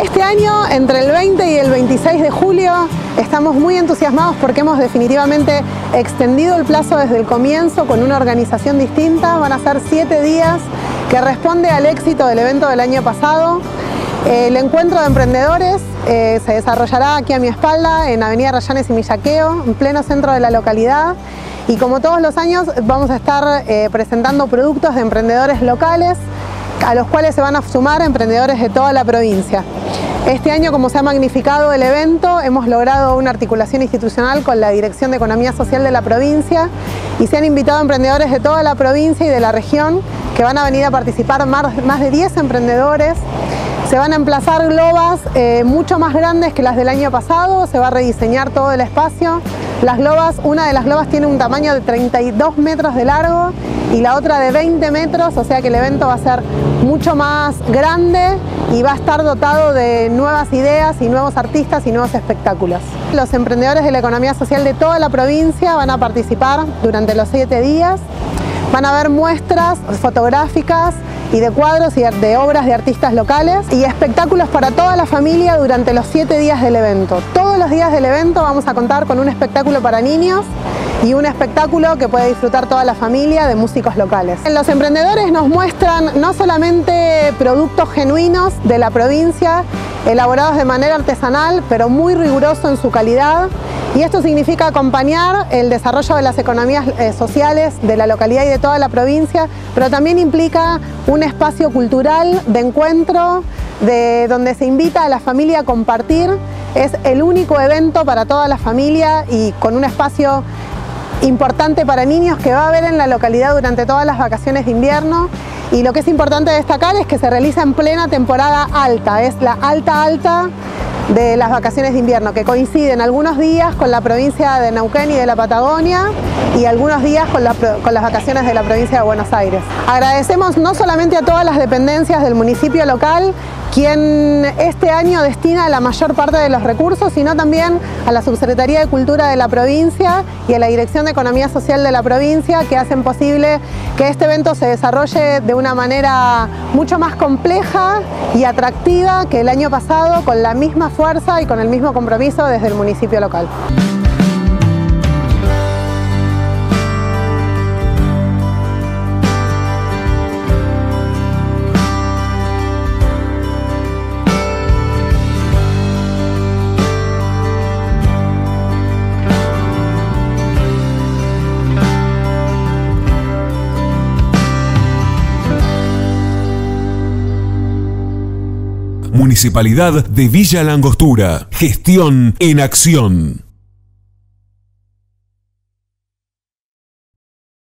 Este año, entre el 20 y el 26 de julio, estamos muy entusiasmados porque hemos definitivamente extendido el plazo desde el comienzo con una organización distinta. Van a ser 7 días que responde al éxito del evento del año pasado. El encuentro de emprendedores se desarrollará aquí a mi espalda en Avenida Rayanes y Millaqueo, en pleno centro de la localidad. Y como todos los años vamos a estar presentando productos de emprendedores locales, a los cuales se van a sumar emprendedores de toda la provincia. Este año, como se ha magnificado el evento, hemos logrado una articulación institucional con la Dirección de Economía Social de la provincia y se han invitado emprendedores de toda la provincia y de la región que van a venir a participar más de 10 emprendedores. Se van a emplazar globas mucho más grandes que las del año pasado, se va a rediseñar todo el espacio. Las globas, una de las globas tiene un tamaño de 32 metros de largo y la otra de 20 metros, o sea que el evento va a ser mucho más grande y va a estar dotado de nuevas ideas y nuevos artistas y nuevos espectáculos. Los emprendedores de la economía social de toda la provincia van a participar durante los 7 días. Van a haber muestras fotográficas y de cuadros y de obras de artistas locales y espectáculos para toda la familia durante los 7 días del evento. Todos los días del evento vamos a contar con un espectáculo para niños y un espectáculo que puede disfrutar toda la familia de músicos locales. Los emprendedores nos muestran no solamente productos genuinos de la provincia, elaborados de manera artesanal, pero muy riguroso en su calidad. Y esto significa acompañar el desarrollo de las economías sociales de la localidad y de toda la provincia, pero también implica un espacio cultural de encuentro, donde se invita a la familia a compartir. Es el único evento para toda la familia y con un espacio importante para niños que va a haber en la localidad durante todas las vacaciones de invierno. Y lo que es importante destacar es que se realiza en plena temporada alta, es la alta de las vacaciones de invierno, que coinciden algunos días con la provincia de Neuquén y de la Patagonia y algunos días con las vacaciones de la provincia de Buenos Aires. Agradecemos no solamente a todas las dependencias del municipio local, quien este año destina la mayor parte de los recursos, sino también a la Subsecretaría de Cultura de la provincia y a la Dirección de Economía Social de la provincia, que hacen posible que este evento se desarrolle de una manera mucho más compleja y atractiva que el año pasado, con la misma fuerza y con el mismo compromiso desde el municipio local. Municipalidad de Villa La Angostura. Gestión en acción.